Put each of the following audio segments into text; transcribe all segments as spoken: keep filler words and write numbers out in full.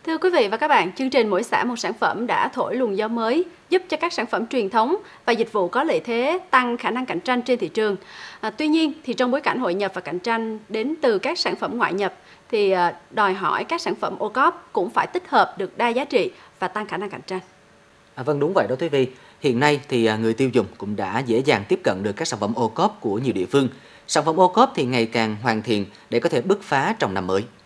Thưa quý vị và các bạn, chương trình Mỗi xã một sản phẩm đã thổi luồng gió mới, giúp cho các sản phẩm truyền thống và dịch vụ có lợi thế tăng khả năng cạnh tranh trên thị trường. À, tuy nhiên, thì trong bối cảnh hội nhập và cạnh tranh đến từ các sản phẩm ngoại nhập, thì à, đòi hỏi các sản phẩm ô cốp cũng phải tích hợp được đa giá trị và tăng khả năng cạnh tranh. À, vâng, đúng vậy đó quý vị. Hiện nay thì à, người tiêu dùng cũng đã dễ dàng tiếp cận được các sản phẩm ô cốp của nhiều địa phương. Sản phẩm ô cốp thì ngày càng hoàn thiện để có thể bứt phá trong năm mới.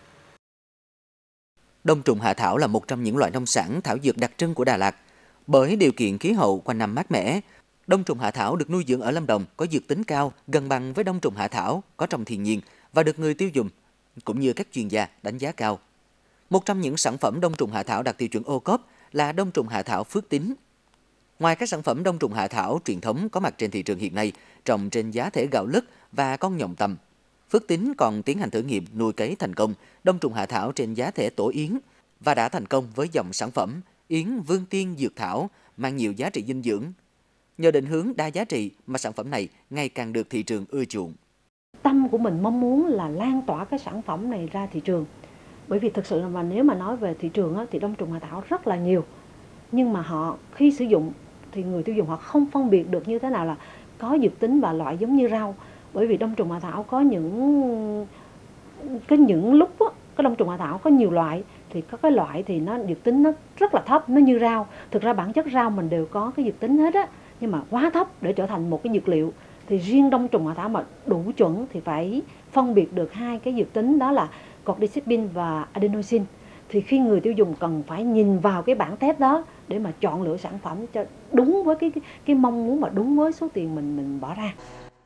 Đông trùng hạ thảo là một trong những loại nông sản thảo dược đặc trưng của Đà Lạt. Bởi điều kiện khí hậu quanh năm mát mẻ, đông trùng hạ thảo được nuôi dưỡng ở Lâm Đồng có dược tính cao, gần bằng với đông trùng hạ thảo có trong thiên nhiên và được người tiêu dùng cũng như các chuyên gia đánh giá cao. Một trong những sản phẩm đông trùng hạ thảo đạt tiêu chuẩn ô cốp là đông trùng hạ thảo Phước Tín. Ngoài các sản phẩm đông trùng hạ thảo truyền thống có mặt trên thị trường hiện nay, trồng trên giá thể gạo lứt và con nhộng tầm, Phước Tín còn tiến hành thử nghiệm nuôi cấy thành công đông trùng hạ thảo trên giá thể tổ yến và đã thành công với dòng sản phẩm Yến Vương Tiên Dược Thảo mang nhiều giá trị dinh dưỡng. Nhờ định hướng đa giá trị mà sản phẩm này ngày càng được thị trường ưa chuộng. Tâm của mình mong muốn là lan tỏa cái sản phẩm này ra thị trường. Bởi vì thực sự là nếu mà nói về thị trường thì đông trùng hạ thảo rất là nhiều. Nhưng mà họ khi sử dụng thì người tiêu dùng họ không phân biệt được như thế nào là có dược tính và loại giống như rau. Bởi vì đông trùng hạ thảo có những có những lúc á, cái đông trùng hạ thảo có nhiều loại, thì có cái loại thì nó dược tính nó rất là thấp, nó như rau. Thực ra bản chất rau mình đều có cái dược tính hết á, nhưng mà quá thấp để trở thành một cái dược liệu. Thì riêng đông trùng hạ thảo mà đủ chuẩn thì phải phân biệt được hai cái dược tính, đó là cordyceps và adenosine. Thì khi người tiêu dùng cần phải nhìn vào cái bảng test đó để mà chọn lựa sản phẩm cho đúng với cái cái, cái mong muốn và đúng với số tiền mình mình bỏ ra.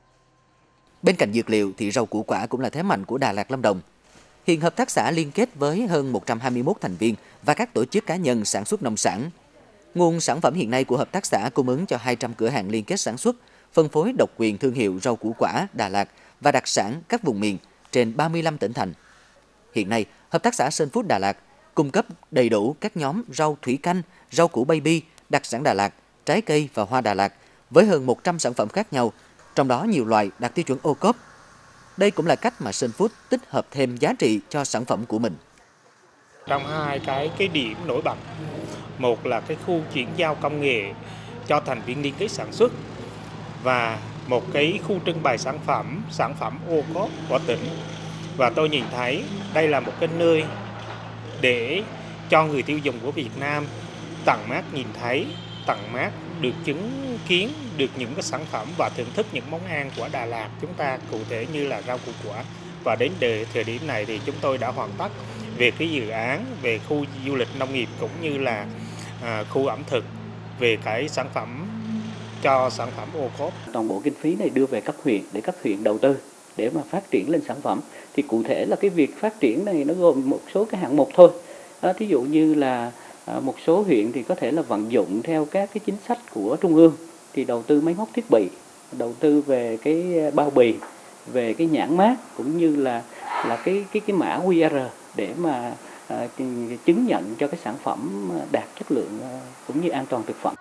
Bên cạnh dược liệu thì rau củ quả cũng là thế mạnh của Đà Lạt Lâm Đồng. Hiện hợp tác xã liên kết với hơn một trăm hai mươi mốt thành viên và các tổ chức cá nhân sản xuất nông sản. Nguồn sản phẩm hiện nay của hợp tác xã cung ứng cho hai trăm cửa hàng liên kết sản xuất, phân phối độc quyền thương hiệu rau củ quả Đà Lạt và đặc sản các vùng miền trên ba mươi lăm tỉnh thành. Hiện nay, hợp tác xã Sơn Food Đà Lạt cung cấp đầy đủ các nhóm rau thủy canh, rau củ baby, đặc sản Đà Lạt, trái cây và hoa Đà Lạt với hơn một trăm sản phẩm khác nhau, trong đó nhiều loại đạt tiêu chuẩn ô cốp. Đây cũng là cách mà Sơn Food tích hợp thêm giá trị cho sản phẩm của mình. Trong hai cái cái điểm nổi bật, một là cái khu chuyển giao công nghệ cho thành viên liên kết sản xuất và một cái khu trưng bày sản phẩm, sản phẩm ô cốp của tỉnh. Và tôi nhìn thấy đây là một cái nơi để cho người tiêu dùng của Việt Nam tận mắt nhìn thấy, tận mắt được chứng kiến được những cái sản phẩm và thưởng thức những món ăn của Đà Lạt chúng ta, cụ thể như là rau củ quả. Và đến đề, thời điểm này thì chúng tôi đã hoàn tất về cái dự án về khu du lịch nông nghiệp cũng như là à, khu ẩm thực về cái sản phẩm cho sản phẩm ô cốp. Toàn bộ kinh phí này đưa về cấp huyện để cấp huyện đầu tư để mà phát triển lên sản phẩm. Thì cụ thể là cái việc phát triển này nó gồm một số cái hạng mục thôi. À, thí dụ như là à, một số huyện thì có thể là vận dụng theo các cái chính sách của trung ương thì đầu tư máy móc thiết bị, đầu tư về cái bao bì, về cái nhãn mác cũng như là là cái cái cái mã quy rờ để mà à, chứng nhận cho cái sản phẩm đạt chất lượng à, cũng như an toàn thực phẩm.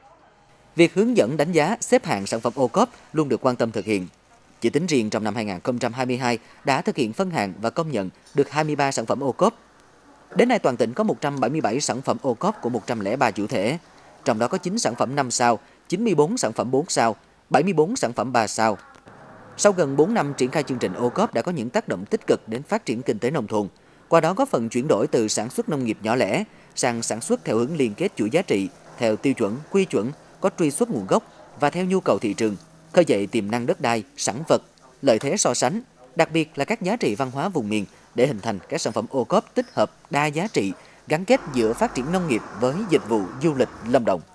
Việc hướng dẫn đánh giá xếp hạng sản phẩm ô cốp luôn được quan tâm thực hiện. Chỉ tính riêng trong năm hai nghìn không trăm hai mươi hai đã thực hiện phân hạng và công nhận được hai mươi ba sản phẩm ô cốp. Đến nay toàn tỉnh có một trăm bảy mươi bảy sản phẩm ô cốp của một trăm lẻ ba chủ thể, trong đó có chín sản phẩm năm sao, chín mươi bốn sản phẩm bốn sao, bảy mươi bốn sản phẩm ba sao. Sau gần bốn năm triển khai chương trình ô cốp đã có những tác động tích cực đến phát triển kinh tế nông thôn, qua đó góp phần chuyển đổi từ sản xuất nông nghiệp nhỏ lẻ sang sản xuất theo hướng liên kết chuỗi giá trị, theo tiêu chuẩn, quy chuẩn, có truy xuất nguồn gốc và theo nhu cầu thị trường, khơi dậy tiềm năng đất đai, sản vật, lợi thế so sánh, đặc biệt là các giá trị văn hóa vùng miền để hình thành các sản phẩm ô cốp tích hợp đa giá trị, gắn kết giữa phát triển nông nghiệp với dịch vụ du lịch Lâm Đồng.